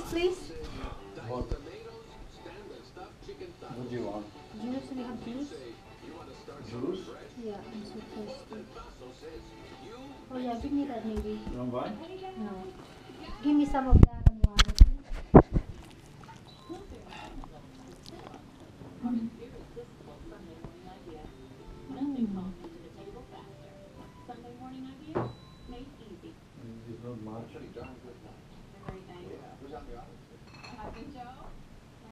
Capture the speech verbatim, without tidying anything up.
please? What? What do you want? Do you actually have juice? Juice? Yeah, I'm so thirsty. Oh yeah, give me that maybe. You want wine? No. Give me some of that.